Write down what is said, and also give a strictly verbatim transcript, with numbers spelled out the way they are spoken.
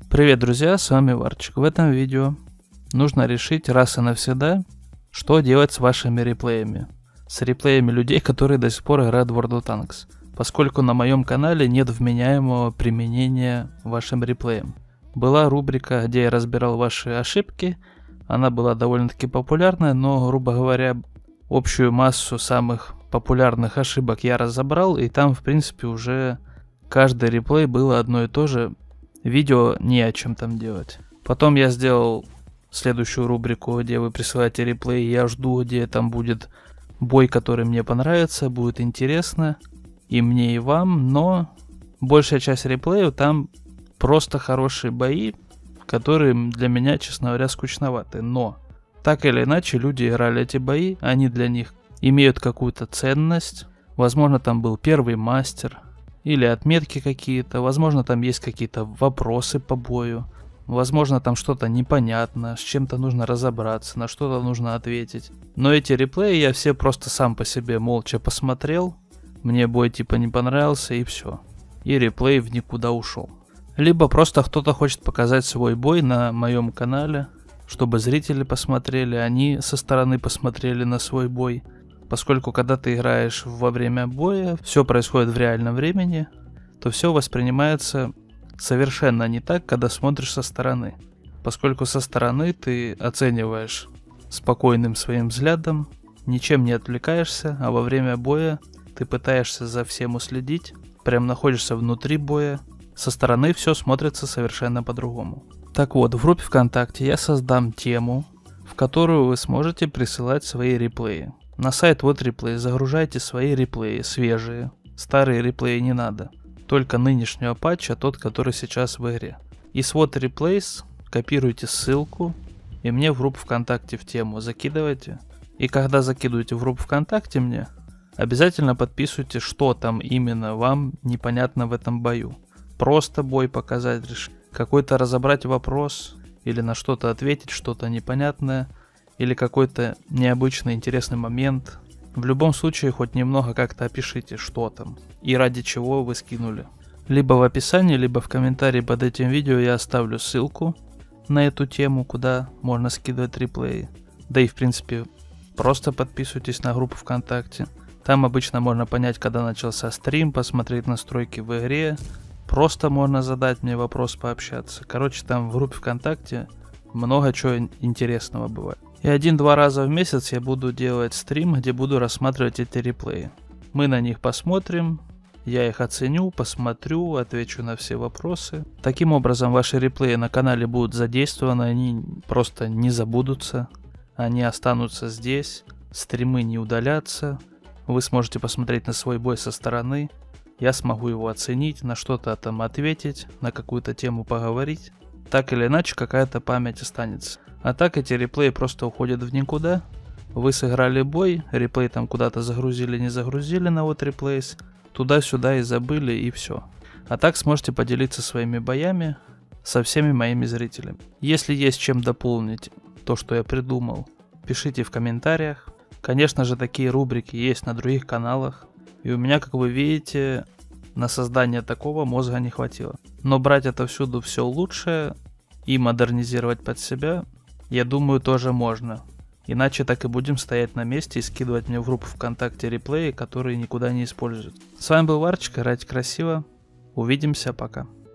Привет, друзья, с вами Варчик. В этом видео нужно решить раз и навсегда, что делать с вашими реплеями. С реплеями людей, которые до сих пор играют в World of Tanks. Поскольку на моем канале нет вменяемого применения вашим реплеям. Была рубрика, где я разбирал ваши ошибки. Она была довольно-таки популярная, но, грубо говоря, общую массу самых популярных ошибок я разобрал. И там, в принципе, уже каждый реплей было одно и то же. Видео не о чем там делать. Потом я сделал следующую рубрику, где вы присылаете реплей. Я жду, где там будет бой, который мне понравится, будет интересно и мне, и вам. Но большая часть реплеев там просто хорошие бои, которые для меня, честно говоря, скучноваты. Но так или иначе люди играли эти бои, они для них имеют какую-то ценность. Возможно, там был первый мастер. Или отметки какие-то, возможно, там есть какие-то вопросы по бою, возможно, там что-то непонятно, с чем-то нужно разобраться, на что-то нужно ответить. Но эти реплеи я все просто сам по себе молча посмотрел, мне бой типа не понравился и все. И реплей в никуда ушел. Либо просто кто-то хочет показать свой бой на моем канале, чтобы зрители посмотрели, они со стороны посмотрели на свой бой. Поскольку когда ты играешь во время боя, все происходит в реальном времени, то все воспринимается совершенно не так, когда смотришь со стороны. Поскольку со стороны ты оцениваешь спокойным своим взглядом, ничем не отвлекаешься, а во время боя ты пытаешься за всем уследить, прям находишься внутри боя. Со стороны все смотрится совершенно по-другому. Так вот, в группе ВКонтакте я создам тему, в которую вы сможете присылать свои реплеи. На сайт вот реплей, загружайте свои реплеи, свежие, старые реплеи не надо, только нынешнего патча, тот, который сейчас в игре. И с вот реплейс копируйте ссылку и мне в группу ВКонтакте в тему закидывайте. И когда закидываете в группу ВКонтакте мне, обязательно подписывайте, что там именно вам непонятно в этом бою. Просто бой показать, какой-то разобрать вопрос или на что-то ответить, что-то непонятное. Или какой-то необычный интересный момент. В любом случае хоть немного как-то опишите, что там и ради чего вы скинули. Либо в описании, либо в комментарии под этим видео я оставлю ссылку на эту тему, куда можно скидывать реплеи. Да и в принципе просто подписывайтесь на группу ВКонтакте. Там обычно можно понять, когда начался стрим, посмотреть настройки в игре. Просто можно задать мне вопрос, пообщаться. Короче, там в группе ВКонтакте много чего интересного бывает. И один-два раза в месяц я буду делать стрим, где буду рассматривать эти реплеи. Мы на них посмотрим, я их оценю, посмотрю, отвечу на все вопросы. Таким образом, ваши реплеи на канале будут задействованы, они просто не забудутся, они останутся здесь, стримы не удалятся. Вы сможете посмотреть на свой бой со стороны, я смогу его оценить, на что-то там ответить, на какую-то тему поговорить. Так или иначе, какая-то память останется. А так эти реплеи просто уходят в никуда. Вы сыграли бой, реплей там куда-то загрузили, не загрузили на вот реплейс. Туда-сюда и забыли, и все. А так сможете поделиться своими боями со всеми моими зрителями. Если есть чем дополнить то, что я придумал, пишите в комментариях. Конечно же, такие рубрики есть на других каналах. И у меня, как вы видите, на создание такого мозга не хватило. Но брать отовсюду все лучшее и модернизировать под себя, я думаю, тоже можно. Иначе так и будем стоять на месте и скидывать мне в группу ВКонтакте реплеи, которые никуда не используют. С вами был Варчик, играйте красиво. Увидимся, пока.